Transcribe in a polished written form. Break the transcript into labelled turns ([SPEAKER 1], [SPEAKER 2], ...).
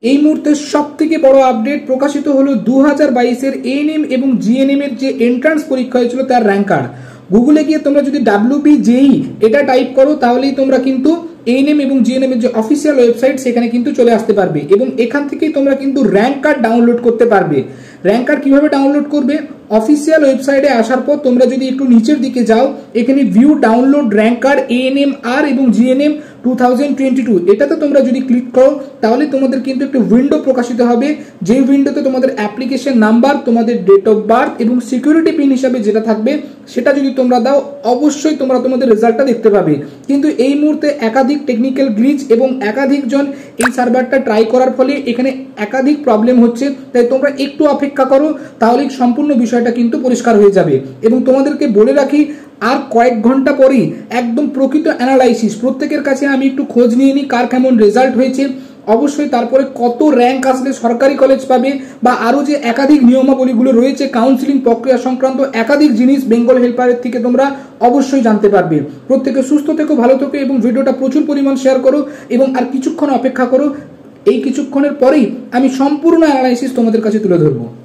[SPEAKER 1] এই মুহূর্তে সবথেকে বড় আপডেট প্রকাশিত হলো 2022 এএনএম এবং জিএনএম এর যে এন্ট্রান্স পরীক্ষা হয়েছিল তার র্যাঙ্ক কার্ড। গুগলে গিয়ে তোমরা যদি WBJEE এটা টাইপ করো তাহলেই তোমরা কিন্তু এএনএম এবং জিএনএম এর যে অফিসিয়াল ওয়েবসাইট সেখানে কিন্তু চলে আসতে পারবে এবং এখান থেকেই তোমরা কিন্তু র্যাঙ্ক কার্ড ডাউনলোড করতে পারবে। র্যাঙ্ক কার্ড কিভাবে ডাউনলোড করবে? অফিসিয়াল ওয়েবসাইটে আসার পর তোমরা যদি একটু নিচের দিকে যাও, এখানে view download rank card ANMR এবং জিএনএম 2022 এটাতে তোমরা যদি ক্লিক করো তাহলে তোমাদের কিন্তু একটা উইন্ডো প্রকাশিত হবে, যে উইন্ডোতে তোমাদের অ্যাপ্লিকেশন নাম্বার, তোমাদের ডেট অফ বার্থ এবং সিকিউরিটি পিন হিসাবে যেটা থাকবে সেটা যদি তোমরা দাও অবশ্যই তোমরা তোমাদের রেজাল্টটা দেখতে পাবে। কিন্তু এই মুহূর্তে একাধিক টেকনিক্যাল গ্লিচ এবং একাধিক জন এই সার্ভারটা ট্রাই করার ফলে এখানে একাধিক প্রবলেম হচ্ছে, তাই তোমরা একটু অপেক্ষা করো তাহলেই সম্পূর্ণ বিষয়টা কিন্তু পরিষ্কার হয়ে যাবে। এবং তোমাদেরকে বলে রাখি আর কয়েক ঘন্টা পরেই একদম প্রকৃত অ্যানালাইসিস, প্রত্যেকের কাছে আমি একটু খোঁজ নিয়ে নিই কার কেমন রেজাল্ট হয়েছে, অবশ্যই তারপরে কত র্যাঙ্ক আসলে সরকারি কলেজ পাবে বা আরও যে একাধিক নিয়মাবলীগুলো রয়েছে কাউন্সিলিং প্রক্রিয়া সংক্রান্ত একাধিক জিনিস বেঙ্গল হেল্পারের থেকে তোমরা অবশ্যই জানতে পারবে। প্রত্যেকে সুস্থ থেকো, ভালো থেকো এবং ভিডিওটা প্রচুর পরিমাণ শেয়ার করো এবং আর কিছুক্ষণ অপেক্ষা করো। এই কিছুক্ষণের পরেই আমি সম্পূর্ণ অ্যানালাইসিস তোমাদের কাছে তুলে ধরবো।